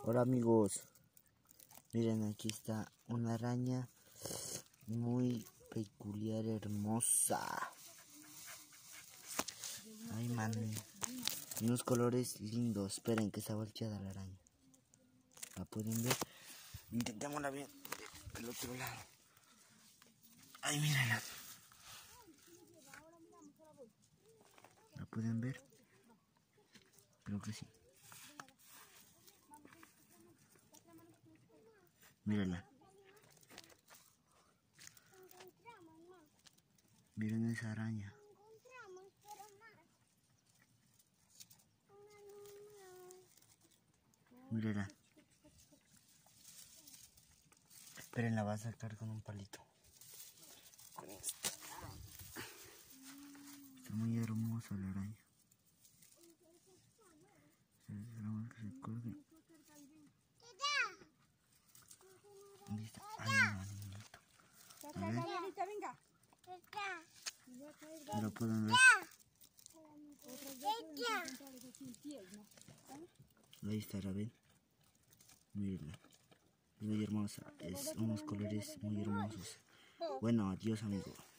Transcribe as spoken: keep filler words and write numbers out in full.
Hola amigos, miren, aquí está una araña muy peculiar, hermosa. Ay, man, unos colores lindos. Esperen que está volteada la araña. ¿La pueden ver? Intentémosla bien del otro lado. Ay, mírenla. ¿La pueden ver? Creo que sí. Mírenla. Miren esa araña. Mírenla. Esperen, la va a sacar con un palito. Con esto. Está muy hermosa la araña. Esperamos que se colgue. ¿Dónde está? Ay, manito. A ver. Venga. ¿No lo pueden ver? Ahí está, la ven. Mírenla. Es muy hermosa. Es unos colores muy hermosos. Bueno, adiós, amigo.